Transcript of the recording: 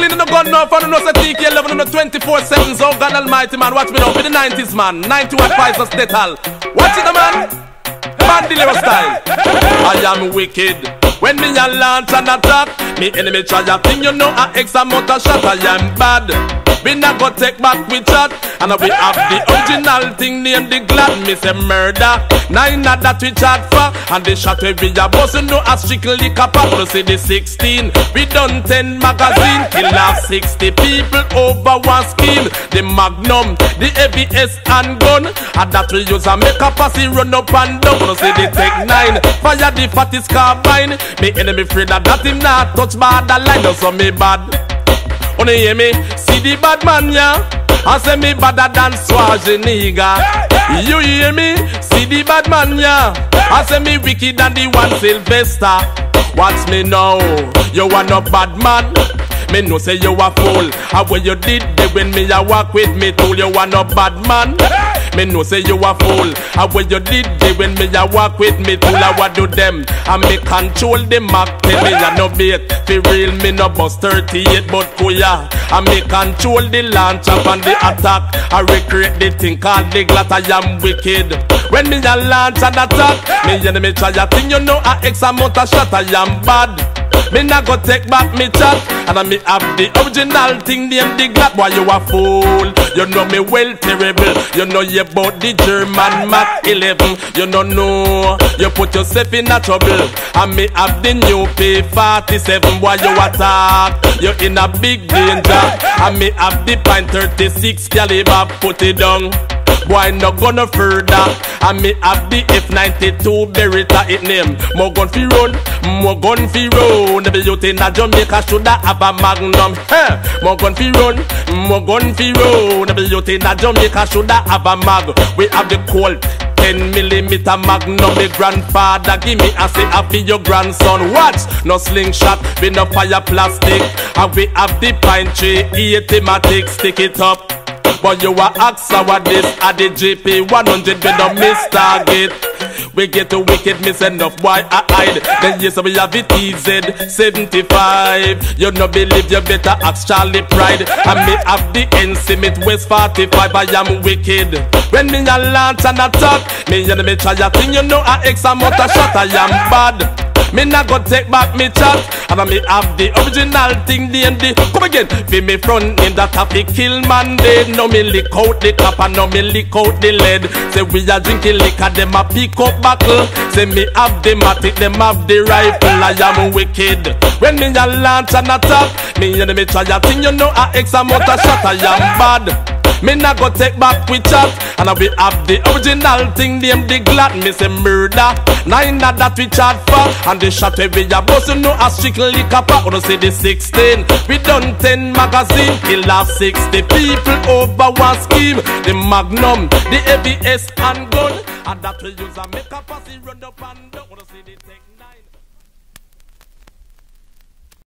cleaning the gun now for the nose of TK11 on the 24/7. So God Almighty, man, watch me now for the 90s, man. 91 Pfizer Stetal. Watch it, man. Bandilero style. I am wicked. When me a launch and attack, me enemy try a thing, you know, a X amount of shot. I am bad. We not go take back with chat. And we have the original thing named the Glad. Me say murder. Nine that we chat for. And the shot we be a boss, you know, a strictly capable. See the 16. We done 10 magazine. Kill off 60 people over one scheme. The Magnum, the ABS and gun. And that we use a make a passy run up and down. See the Tech 9. Fire the fattest carbine. Me enemy afraid that him not touch borderline. So me bad. Only hear me, see the bad man, yeah. I say me badder than Schwarzenegger. You hear me, see the bad man, yeah. I say me wicked than the one Sylvester. Watch me now, you are no bad man. Me no say you a fool. And what you did when me a walk with me tool, you are no bad man. Me no say you a fool. And what you did when me a walk with me tool, I what do them? And me control the map. Tell me ya no bait. For real me no bust 38 but kuya. And me control the launch up and the attack. I recreate the thing called the glut. I am wicked. When me a launch and attack, me enemy try a thing, you know, a X amount of shot. I am bad. Me not go take back me chat. And I me have the original thing named the Glad. Why you a fool? You know me well terrible. You know you about the German Mach 11. You know you put yourself in a trouble. And me have the new P47. Why you attack? You in a big danger. And me have the .36 caliber. Put it down. Boy no gonna further. And me have the F92 Beretta it name. More gun fi run, more gun fi run. The youth in a Jamaica shoulda have a Magnum. More gun fi run, more gun fi run. The youth in a Jamaica shoulda have a mag. We have the Colt 10mm Magnum. My grandfather give me and say happy your grandson. Watch, no slingshot, we no fire plastic. And we have the pine tree 80matic. Stick it up. But you are ask what this at the GP 100 we don't miss target. We get to wicked miss enough boy I hide. Then yes we have it TZ 75. You no believe you better ask Charlie Pride. And me have the NC Midwest 45. I am wicked. When me a launch and attack, me enemy try a thing, you know, a X amount of shot. I am bad. Me not go take back me chat. And I me have the original thing named the come again. Fi me front name that have to kill man dead. No me lick out the cap and no me lick out the lead. Say we a drinking liquor, them a pick up buckle. Say me have the matic, them have the rifle. I am wicked. When me a launch and attack, me enemy try a thing, you know, a X amount of shot. I am bad. Me not go take back with chat. And I we have the original thing named the Glad. Me say murder. Nine that we chat for. And the shot we a boss, you know, a strictly kappa. Or say the 16. We done 10 magazine. Kill off 60 people over one scheme. The Magnum, the ABS and gun. And that we use a make a passy run up and down. Or say the